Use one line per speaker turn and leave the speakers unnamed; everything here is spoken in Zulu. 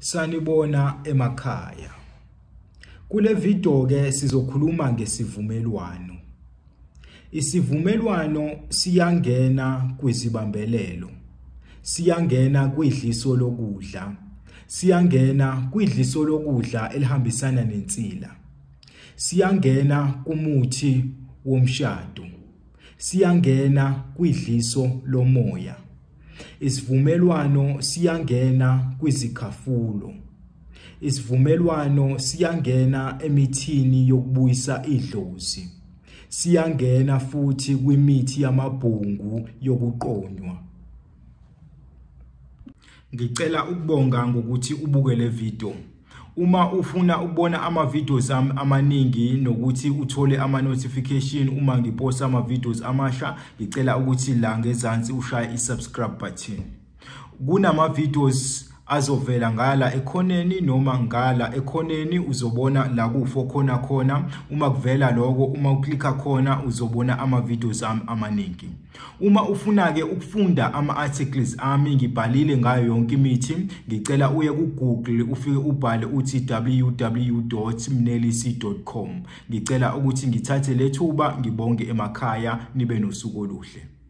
Sanibona emakhaya. Kule video ke sizokhuluma ngesivumelwano. Isivumelwano siyangena kwizibambelelo. Siyangena kwidliso lokudla. Siyangena kwidliso lokudla elihambisana nensila. Siyangena kumuthi womshado. Siyangena kwidliso lomoya. Isivumelwano siyangena kwizikhafulo. Isivumelwano siyangena emithini yokubuyisa idlozi. Siyangena futhi kwimithi yamabhungu yokuqonywa. Ngicela ukubonga ngokuthi ubuke le video. Uma ufuna ukubona ama-videos amaningi nokuthi uthole ama-notification uma ngiposta ama-videos amasha, ngicela ukuthi la ngezansi ushaye i-subscribe button. Kunama-videos azovela ngala ekhoneni noma ngala ekhoneni, uzobona la kufo khona. Uma kuvela lokho, uma uklikha khona uzobona ama-videos amaningi. Uma ufuna ke ukufunda ama-articles ami ngibhalile ngayo yonke imithi, ngicela uye ku-Google ufike ubhale uthi www.mnelisi.com. Ngicela ukuthi ngithathe lethuba ngibonge emakhaya, nibe nosuku oluhle.